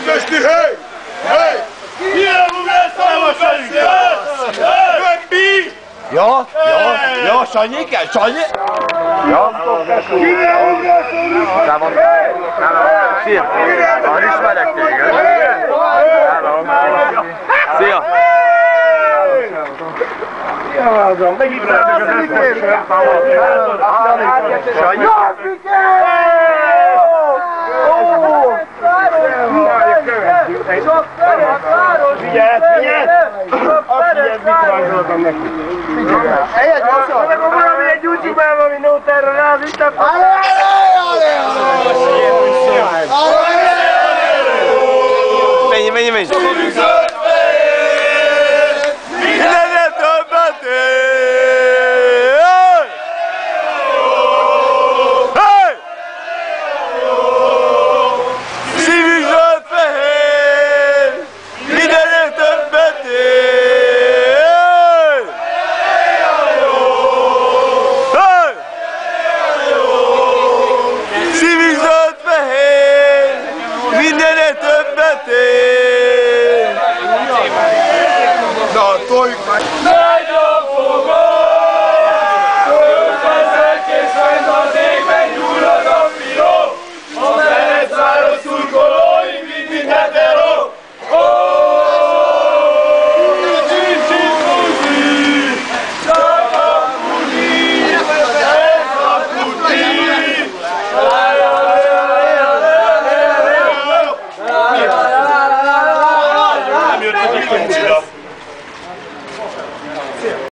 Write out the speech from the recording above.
Pesti, hely! Hely! Gömbi! Ja, Sanyike, Sanyi! Ja, szia! Ah, ismerek téged! Hello! Szia! Megint ráadjuk az Sanyi! Figyelj, figyelj! Figyelj, mit rajzoltam neki. Egy gyorsan! Valami egy YouTube-ben, valami nóterre rávittem. Menj!